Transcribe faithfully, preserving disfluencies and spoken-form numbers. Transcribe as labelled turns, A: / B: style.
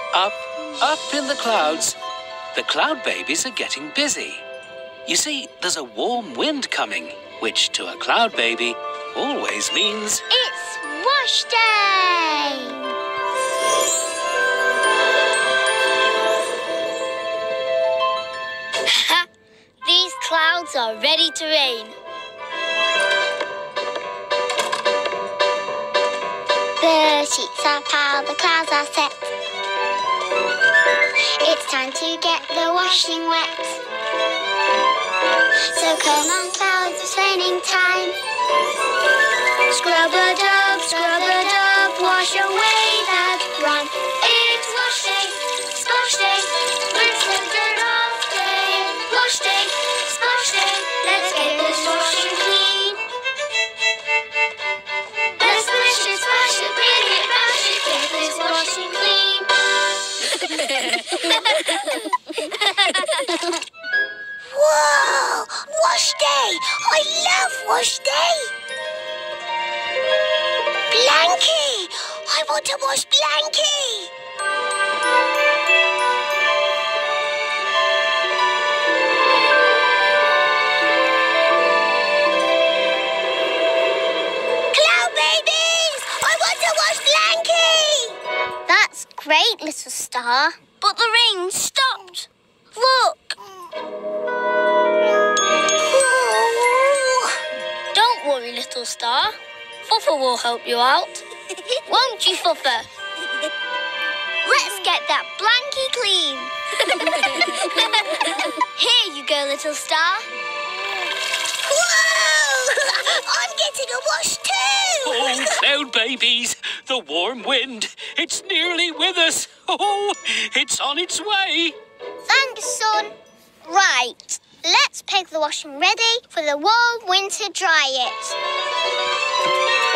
A: Up, up in the clouds. The cloud babies are getting busy. You see, there's a warm wind coming, which to a cloud baby always means...
B: It's wash day! These clouds are ready to rain. The sheets are piled, the clouds are set. It's time to get the washing wet. So come on, clouds, it's raining time. Scrub-a-dub, scrub-a-dub, wash away that grime. It's wash day, splash day, rinse the dirt off day. Wash day, splash day, let's get this washing clean. Let's splish it, splash it, bring it, bash it, get this washing clean. Whoa! Wash day! I love wash day! Blanky! I want to wash Blanky! Cloud babies! I want to wash Blanky! That's great, little star. But the rain stopped. Look! Don't worry, little star. Fuffer will help you out. Won't you, Fuffer? Let's get that Blanky clean. Here you go, little star. Whoa! I'm getting a wash too!
A: Oh, cloud babies, the warm wind, it's nearly with us. Oh, it's on its way.
B: Thanks, son. Right, let's peg the washing ready for the warm wind to dry it.